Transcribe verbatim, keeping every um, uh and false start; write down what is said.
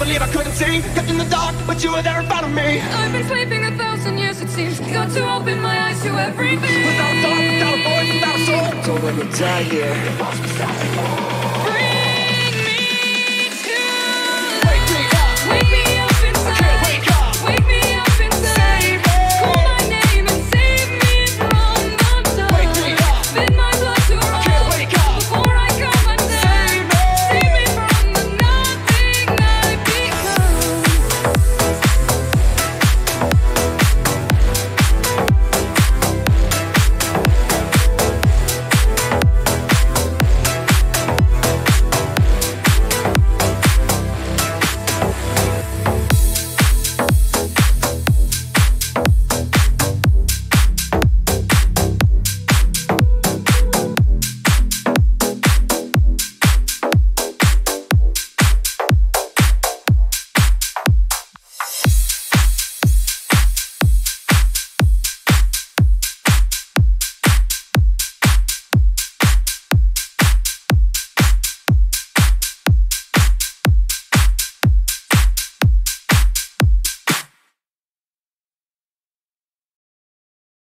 believe I couldn't see. Kept in the dark, but you were there in front of me. I've been sleeping a thousand years, it seems. Got to open my eyes to everything. Without a thought, without a voice, without a soul. Don't let me die here.